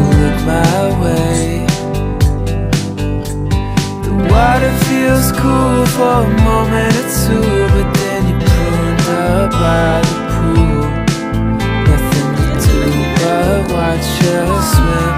look my way. The water feels cool for a moment or two, but then you're pruned up by the pool. Nothing to do but watch us swim.